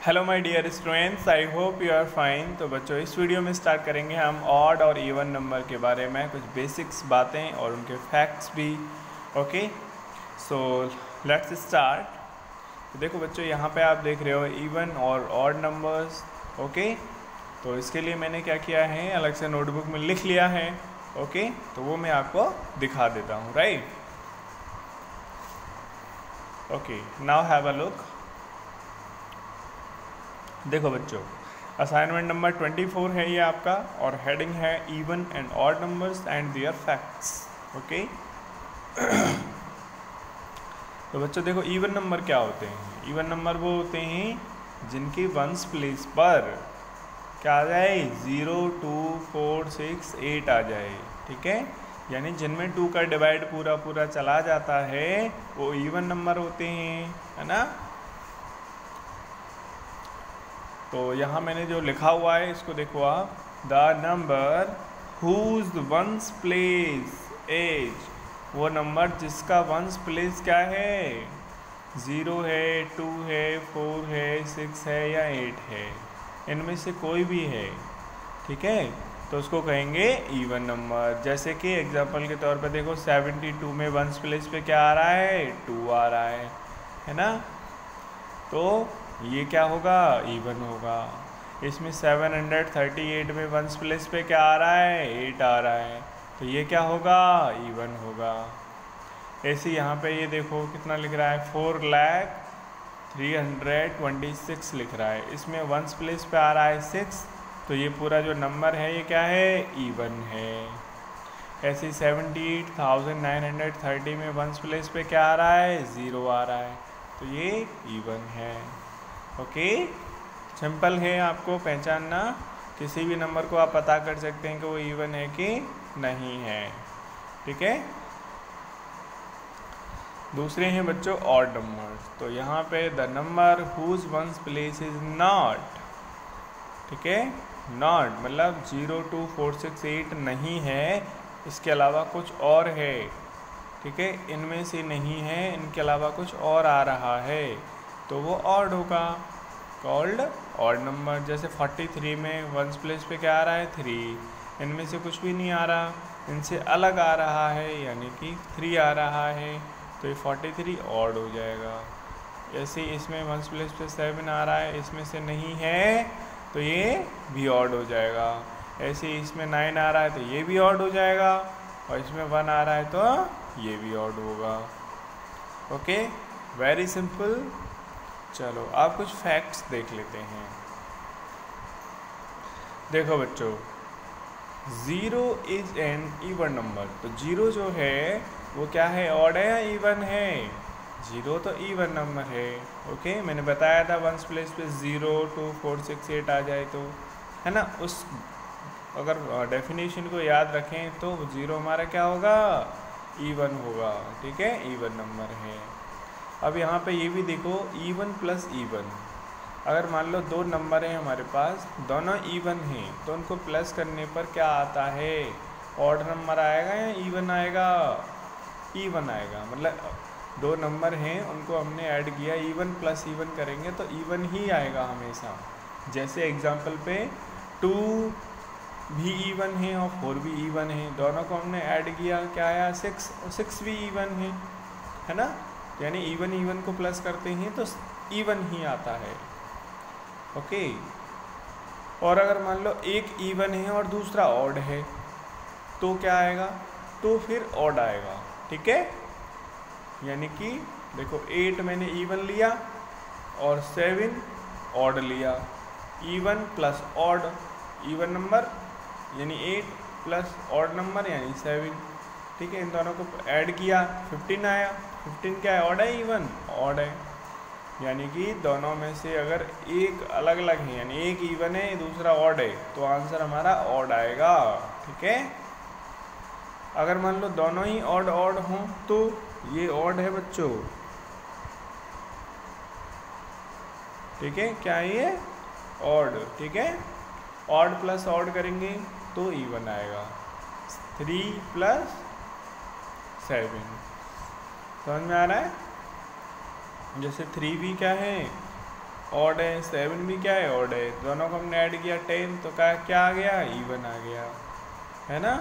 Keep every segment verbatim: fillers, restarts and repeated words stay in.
Hello my dear students, I hope you are fine. तो बच्चों, इस वीडियो में स्टार्ट करेंगे हम ऑड और इवन नंबर के बारे में कुछ बेसिक्स बातें और उनके फैक्ट्स भी। Okay, so let's start. तो देखो बच्चों, यहाँ पे आप देख रहे हो इवन और ऑड नंबर्स। ओके, तो इसके लिए मैंने क्या किया है, अलग से नोटबुक में लिख लिया है। ओके, तो वो मैं आपको दिखा देता हूँ। Right, okay, now have a look. देखो बच्चों, असाइनमेंट नंबर चौबीस है ये आपका, और हेडिंग है even and odd numbers and their facts. Okay, तो बच्चों देखो, इवन नंबर क्या होते हैं। इवन नंबर वो होते हैं जिनकी वंस प्लेस पर क्या आ जाए, zero two four six eight आ जाए। ठीक है, यानी जिनमें टू का डिवाइड पूरा पूरा चला जाता है वो इवन नंबर होते हैं, है ना। तो यहाँ मैंने जो लिखा हुआ है इसको देखो आप, the number whose ones place is, वो नंबर जिसका वंस प्लेस क्या है, ज़ीरो है, टू है, फोर है, सिक्स है या एट है, इनमें से कोई भी है। ठीक है, तो उसको कहेंगे इवन नंबर। जैसे कि एग्जांपल के तौर पे देखो, सेवेंटी टू में वंस प्लेस पे क्या आ रहा है, टू आ रहा है है ना। तो ये क्या होगा, इवन होगा। इसमें सेवन हंड्रेड थर्टी एट में वंस प्लेस पे क्या आ रहा है, एट आ रहा है, तो ये क्या होगा, इवन होगा। ऐसे यहाँ पे ये देखो कितना लिख रहा है, four lakh three hundred twenty six लिख रहा है, इसमें वंस प्लेस पे आ रहा है सिक्स, तो ये पूरा जो नंबर है ये क्या है, इवन है। ऐसे seventy eight thousand nine hundred thirty में वंस प्लेस पे क्या आ रहा है, ज़ीरो आ रहा है, तो ये इवन है। ओके, सिंपल है आपको पहचानना, किसी भी नंबर को आप पता कर सकते हैं कि वो इवन है कि नहीं है। ठीक है, दूसरे हैं बच्चों ऑड नंबर्स। तो यहाँ पे the number whose ones place is not, ठीक है, नॉट मतलब zero two four six eight नहीं है, इसके अलावा कुछ और है। ठीक है, इनमें से नहीं है, इनके अलावा कुछ और आ रहा है, तो वो ऑड होगा, कॉल्ड ऑड नंबर। जैसे फोर्टी थ्री में वंस प्लेस पे क्या आ रहा है, थ्री, इनमें से कुछ भी नहीं आ रहा, इनसे अलग आ रहा है, यानी कि थ्री आ रहा है, तो ये फोर्टी थ्री ऑड हो जाएगा। ऐसे इसमें वंस प्लेस पे सेवन आ रहा है, इसमें से नहीं है, तो ये भी ऑड हो जाएगा। ऐसे इसमें नाइन आ रहा है, तो ये भी ऑड हो जाएगा, और इसमें वन आ रहा है तो ये भी ऑड होगा। Okay, very simple. चलो आप कुछ फैक्ट्स देख लेते हैं। देखो बच्चों, zero is an even number, तो जीरो जो है वो क्या है, ऑड है या इवन है, जीरो तो इवन नंबर है। ओके, मैंने बताया था वंस प्लेस पे zero two four six eight आ जाए तो, है ना, उस अगर डेफिनेशन को याद रखें तो ज़ीरो हमारा क्या होगा, इवन होगा। ठीक है, इवन नंबर है। अब यहाँ पे ये भी देखो, इवन प्लस इवन, अगर मान लो दो नंबर हैं हमारे पास, दोनों इवन हैं, तो उनको प्लस करने पर क्या आता है, ऑड नंबर आएगा या इवन आएगा, इवन आएगा। मतलब दो नंबर हैं, उनको हमने ऐड किया, इवन प्लस इवन करेंगे तो इवन ही आएगा हमेशा। जैसे एग्जांपल पे टू भी इवन है और फोर भी इवन है, दोनों को हमने ऐड किया, क्या आया, सिक्स, और सिक्स भी इवन है, है ना। यानी इवन इवन को प्लस करते हैं तो इवन ही आता है। ओके, और अगर मान लो एक इवन है और दूसरा ऑड है तो क्या आएगा, तो फिर ऑड आएगा। ठीक है, यानी कि देखो, एट मैंने इवन लिया और सेवन ऑड लिया, even plus odd, even number यानी एट प्लस ऑड नंबर यानी सेवन। ठीक है, इन दोनों को ऐड किया, फिफ्टीन आया, फिफ्टीन क्या है, ऑड है, इवन ऑड है। यानी कि दोनों में से अगर एक अलग अलग है, यानी एक इवन है दूसरा ऑड है, तो आंसर हमारा ऑड आएगा। ठीक है, अगर मान लो दोनों ही ऑड ऑड हों तो ये ऑड है बच्चों। ठीक है, क्या है ये, ऑड। ठीक है, ऑड प्लस ऑड करेंगे तो इवन आएगा, थ्री प्लस सेवन, समझ में आ रहा है। जैसे थ्री भी क्या है, ऑड है, सेवन भी क्या है ऑड है, दोनों को हमने ऐड किया टेन, तो क्या क्या आ गया, इवन आ गया, है ना।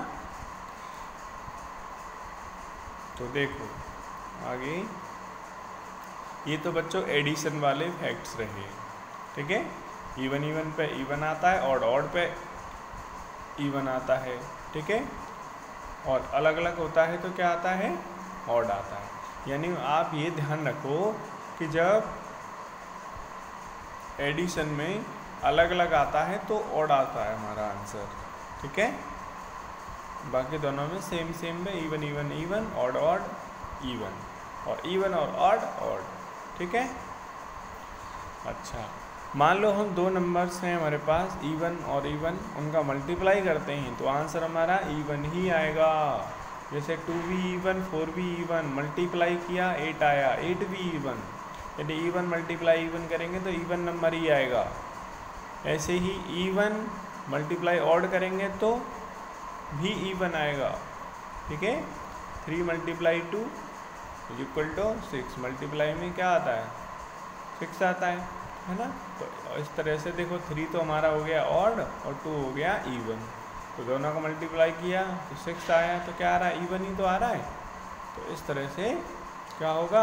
तो देखो आगे, ये तो बच्चों एडिशन वाले फैक्ट्स रहे, ठीक है। इवन इवन पे इवन आता है, ऑड ऑड पे इवन आता है, ठीक है। और अलग अलग होता है तो क्या आता है, ऑड आता है। यानी आप ये ध्यान रखो कि जब एडिशन में अलग अलग आता है तो ऑड आता है हमारा आंसर, ठीक है। बाकी दोनों में सेम सेम में even even even, odd odd even, और इवन और ऑड ऑड, ठीक है। अच्छा, मान लो हम दो नंबर्स हैं हमारे पास इवन और इवन, उनका मल्टीप्लाई करते हैं तो आंसर हमारा इवन ही आएगा। जैसे टू भी इवन, फोर भी इवन, मल्टीप्लाई किया एट आया, एट भी इवन। यदि इवन मल्टीप्लाई इवन करेंगे तो इवन नंबर ही आएगा। ऐसे ही इवन मल्टीप्लाई ऑड करेंगे तो भी इवन आएगा, ठीक है। Three multiply two equal to six, multiply में क्या आता है, सिक्स आता है, है ना। तो इस तरह से देखो, थ्री तो हमारा हो गया ऑड और टू हो गया इवन, तो दोनों को मल्टीप्लाई किया तो सिक्स आया, तो क्या आ रहा है, इवन ही तो आ रहा है। तो इस तरह से क्या होगा,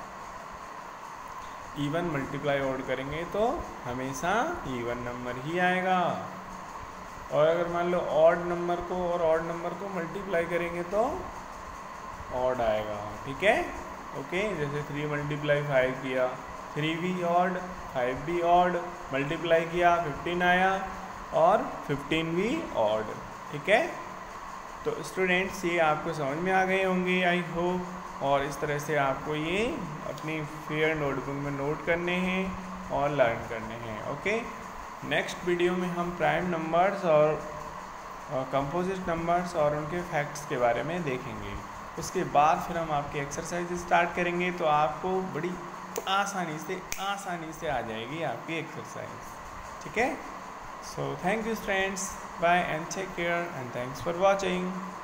इवन मल्टीप्लाई ऑड करेंगे तो हमेशा इवन नंबर ही आएगा। और अगर मान लो ऑड नंबर को और ऑड नंबर को मल्टीप्लाई करेंगे तो ऑड आएगा, ठीक है। ओके, जैसे थ्री मल्टीप्लाई फाइव किया, थ्री भी ऑड, फाइव भी ऑड, मल्टीप्लाई किया फिफ्टीन आया और फिफ्टीन भी ऑड, ठीक है। तो स्टूडेंट्स ये आपको समझ में आ गए होंगे आई होप, और इस तरह से आपको ये अपनी फेयर नोटबुक में नोट करने हैं और लर्न करने हैं। ओके, नेक्स्ट वीडियो में हम प्राइम नंबर्स और कंपोजिट नंबर्स और उनके फैक्ट्स के बारे में देखेंगे। उसके बाद फिर हम आपके एक्सरसाइज स्टार्ट करेंगे, तो आपको बड़ी आसानी से आसानी से आ जाएगी आपकी एक्सरसाइज, ठीक है। So thank you friends, bye and take care and thanks for watching.